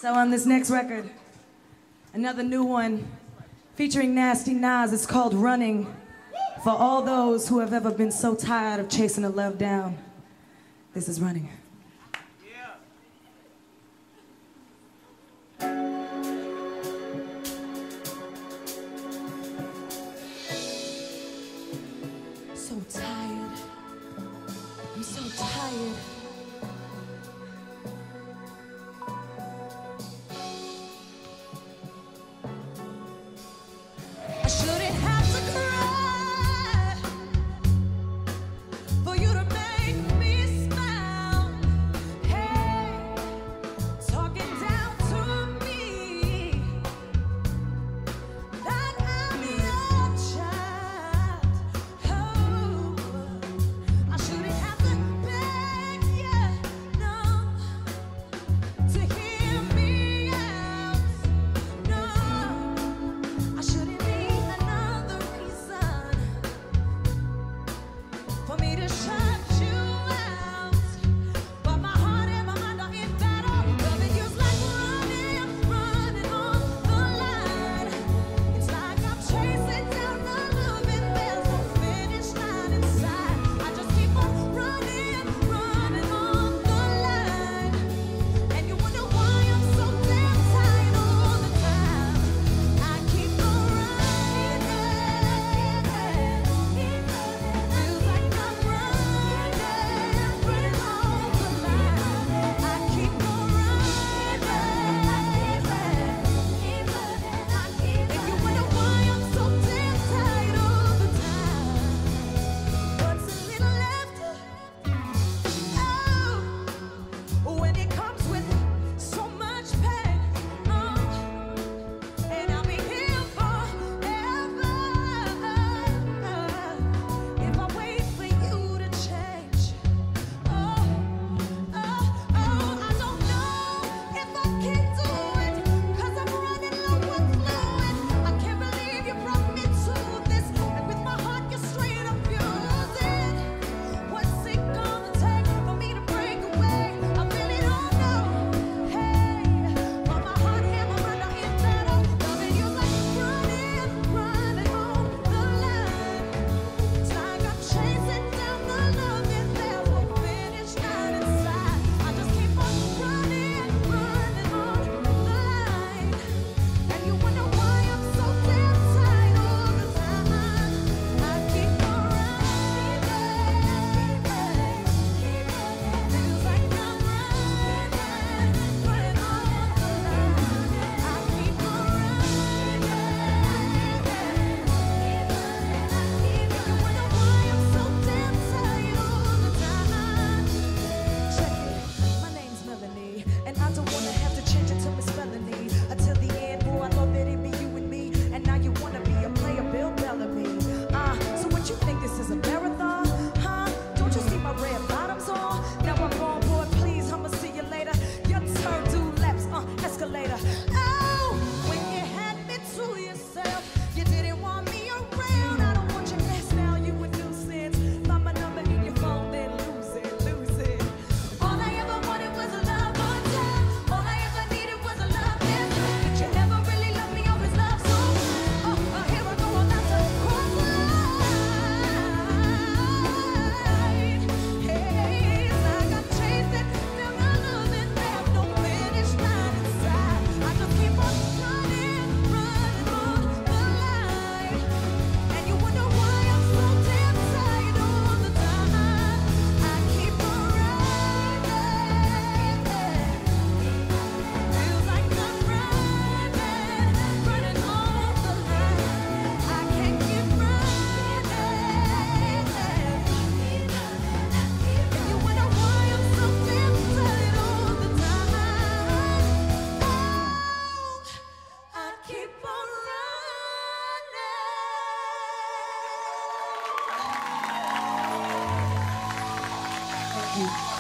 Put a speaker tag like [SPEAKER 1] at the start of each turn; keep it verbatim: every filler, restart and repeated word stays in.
[SPEAKER 1] So on this next record, another new one featuring Nasty Nas. It's called Running. For all those who have ever been so tired of chasing a love down, this is Running. So tired. I'm so tired. I shouldn't have to cry for you to make me smile. Hey, talking down to me like I'm your child. Oh, I shouldn't have to beg you, no, to hear me out. No, I shouldn't need another reason for me to shut you out. But my heart and my mind are in battle. Loving you's like running, running on the line. It's like I'm chasing down the love and there's no finish line inside. I just keep on running, running on the line. And you wonder why I'm so damn tired all the time. I keep on running. Feels like I'm running, running on the line. I keep on running. And you wonder why I'm so damn tired all the time. What's a little left? Oh, when it comes with so much pain. Oh, and I'll be here forever if I wait for you to change. Oh, oh, oh, I don't know if I can do it, 'cause I'm running low on fluid. I can't believe you brought me to this, and with my heart you straight up used it. What's it gonna take for me to break away? I really don't know. Hey, but my heart and my mind are in battle. Loving you like running, running on the line. It's like I'm chasing down the love and there's no finish line inside. I just keep on running, running on the line. And you wonder why I'm so damn tired all the time. I keep on running. Feels like I'm running, running on the line. I keep on running. You wonder why I'm so damn tired all the time. Check it. My name's Melanie, and I don't wanna have to change it to Miss Melanie. Until the end, boy, I thought that it'd be you and me, and now you wanna be a player, Bill Bellamy. Uh, so what you think this is a marathon? Huh? Don't you see my red bottoms on? Now I'm on board, please, I'ma see you later. Your turn, do laps, uh, escalator. Oh, when you had me to yourself, you didn't want me around. I don't want your mess now, you a nuisance. Find my number in your phone, then lose it, lose it. All I ever wanted was a love on time. All I ever needed was a love and did you ever really love me? Always love so. Oh, uh, here I go, I'm about to cross the line. Hey, it's like I'm chasing down the love and there's no finish line inside. I just keep on running, running on the line. And you wonder why I'm so damn tired all the time. I keep on running. Feels like I'm running, running on the line. I can't keep running. And you wonder why I'm so damn tired all the time. Oh, I keep on running. Thank you.